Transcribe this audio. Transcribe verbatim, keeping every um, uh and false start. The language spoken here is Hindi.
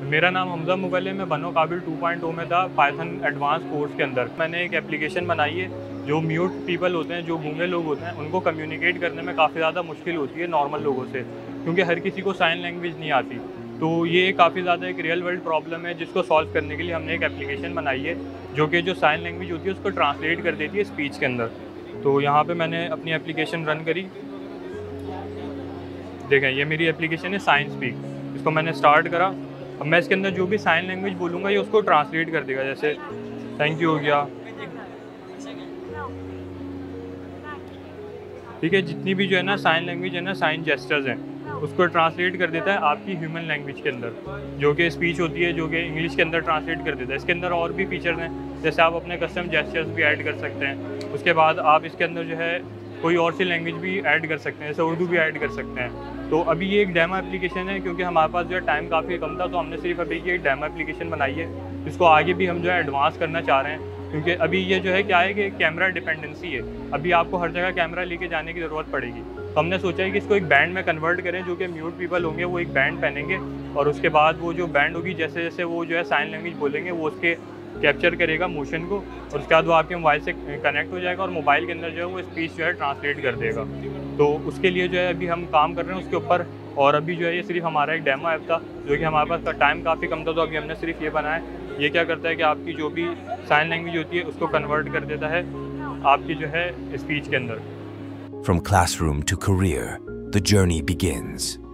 मेरा नाम हमजा मुगल है। मैं बनो काबिल टू पॉइंट ओ में था पाइथन एडवांस कोर्स के अंदर। मैंने एक एप्लीकेशन बनाई है जो म्यूट पीपल होते हैं, जो गूंगे लोग होते हैं, उनको कम्युनिकेट करने में काफ़ी ज़्यादा मुश्किल होती है नॉर्मल लोगों से, क्योंकि हर किसी को साइन लैंग्वेज नहीं आती। तो ये काफ़ी ज़्यादा एक रियल वर्ल्ड प्रॉब्लम है, जिसको सॉल्व करने के लिए हमने एक एप्लीकेशन बनाई है जो कि जो साइन लैंग्वेज होती है उसको ट्रांसलेट कर देती है स्पीच के अंदर। तो यहाँ पे मैंने अपनी एप्लीकेशन रन करी। देखें, ये मेरी एप्लीकेशन है साइन स्पीक। इसको मैंने स्टार्ट करा। अब मैं इसके अंदर जो भी साइन लैंग्वेज बोलूँगा ये उसको ट्रांसलेट कर देगा। जैसे थैंक यू हो गया, ठीक है। जितनी भी जो है ना साइन लैंग्वेज है ना, साइन जेस्चर्स हैं, उसको ट्रांसलेट कर देता है आपकी ह्यूमन लैंग्वेज के अंदर, जो कि स्पीच होती है, जो कि इंग्लिश के अंदर ट्रांसलेट कर देता है। इसके अंदर और भी फीचर्स हैं, जैसे आप अपने कस्टम जेस्चर्स भी ऐड कर सकते हैं। उसके बाद आप इसके अंदर जो है कोई और सी लैंग्वेज भी ऐड कर सकते हैं, जैसे उर्दू भी ऐड कर सकते हैं। तो अभी ये एक डेमो एप्लीकेशन है, क्योंकि हमारे पास जो है टाइम काफ़ी कम था, तो हमने सिर्फ अभी ये एक डेमो एप्लीकेशन बनाई है। इसको आगे भी हम जो है एडवांस करना चाह रहे हैं, क्योंकि अभी ये जो है क्या है कि कैमरा डिपेंडेंसी है। अभी आपको हर जगह कैमरा लेके जाने की ज़रूरत पड़ेगी। तो हमने सोचा है कि इसको एक बैंड में कन्वर्ट करें, जो कि म्यूट पीपल होंगे वो एक बैंड पहनेंगे, और उसके बाद वो जो बैंड होगी, जैसे जैसे वो जो है साइन लैंग्वेज बोलेंगे, वो उसके कैप्चर करेगा मोशन को, और उसके बाद वो आपके मोबाइल से कनेक्ट हो जाएगा और मोबाइल के अंदर जो है वो स्पीच जो है ट्रांसलेट कर देगा। तो उसके लिए जो है अभी हम काम कर रहे हैं उसके ऊपर। और अभी जो है ये सिर्फ हमारा एक डेमो ऐप था, जो कि हमारे पास टाइम काफ़ी कम था, तो अभी हमने सिर्फ ये बनाया। ये क्या करता है कि आपकी जो भी साइन लैंग्वेज होती है उसको कन्वर्ट कर देता है आपकी जो है स्पीच के अंदर। From classroom to career, the journey begins.